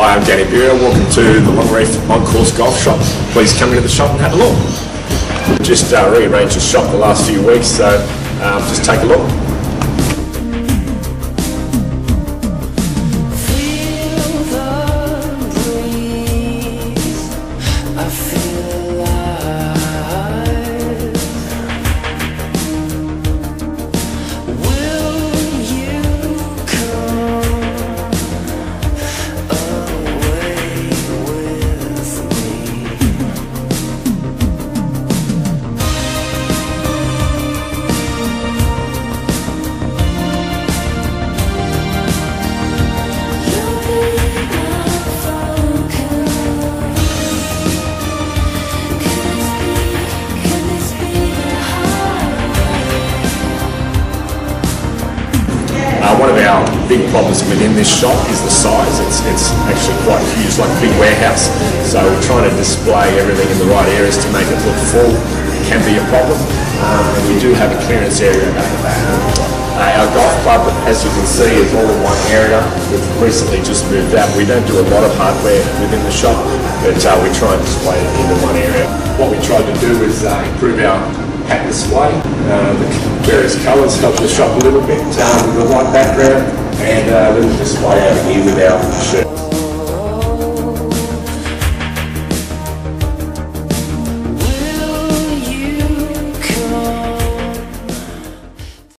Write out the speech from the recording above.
Hi, I'm Danny Beer. Welcome to the Long Reef On Course Golf Shop. Please come into the shop and have a look. We've just rearranged the shop the last few weeks, so just take a look. One of our big problems within this shop is the size. It's actually quite huge, like a big warehouse. So trying to display everything in the right areas to make it look full can be a problem. And we do have a clearance area at the back. Our golf club, as you can see, is all in one area. We've recently just moved out. We don't do a lot of hardware within the shop, but we try and display it into one area. What we tried to do is improve our pack display. The various colours help the shop a little bit with the white background, and a little display over here with our shirt.